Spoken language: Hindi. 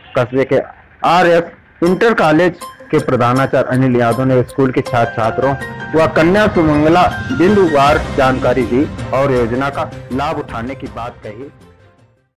कस्बे के RF इंटर कॉलेज के प्रधानाचार्य अनिल यादव ने स्कूल के छात्र छात्रों व कन्या सुमंगला बिंदुवार जानकारी दी और योजना का लाभ उठाने की बात कही।